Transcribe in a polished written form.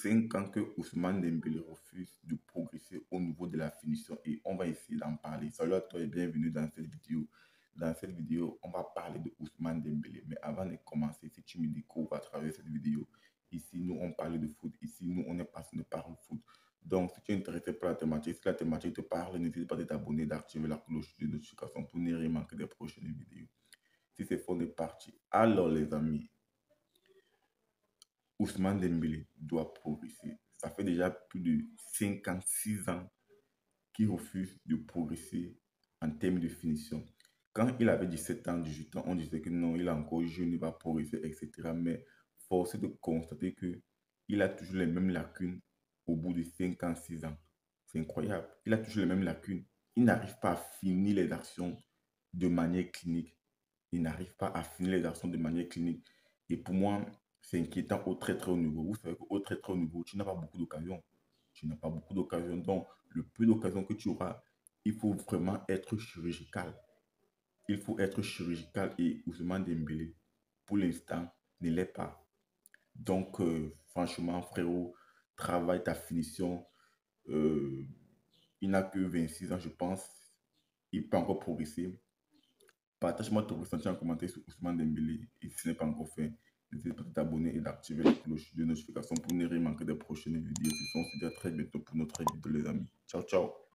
5 ans que Ousmane Dembélé refuse de progresser au niveau de la finition et on va essayer d'en parler. Salut à toi et bienvenue dans cette vidéo. Dans cette vidéo, on va parler de Ousmane Dembélé. Mais avant de commencer, si tu me découvres à travers cette vidéo, ici nous on parle de foot, ici nous on est passionné par le foot. Donc si tu es intéressé par la thématique, si la thématique te parle, n'hésite pas à t'abonner, d'activer la cloche de notification pour ne rien manquer des prochaines vidéos. Si c'est fond de parti, alors les amis, Ousmane Dembélé doit progresser. Ça fait déjà plus de 56 ans qu'il refuse de progresser en termes de finition. Quand il avait 17 ans, 18 ans, on disait que non, il est encore jeune, il va progresser, etc. Mais force est de constater qu'il a toujours les mêmes lacunes au bout de 56 ans. C'est incroyable. Il a toujours les mêmes lacunes. Il n'arrive pas à finir les actions de manière clinique. Il n'arrive pas à finir les actions de manière clinique. Et pour moi, c'est inquiétant au très très haut niveau. Vous savez qu'au très très haut niveau, tu n'as pas beaucoup d'occasions. Tu n'as pas beaucoup d'occasions. Donc, le peu d'occasions que tu auras, il faut vraiment être chirurgical. Il faut être chirurgical et Ousmane Dembélé, pour l'instant, ne l'est pas. Donc, franchement, frérot, travaille ta finition. Euh, il n'a que 26 ans, je pense. Il peut encore progresser. Partage-moi ton ressenti en commentaire sur Ousmane Dembélé. Et si ce n'est pas encore fait, n'hésite pas à t'abonner et d'activer la cloche de notification pour ne rien manquer des prochaines vidéos. On se dit à très bientôt pour notre vidéo, les amis. Ciao, ciao.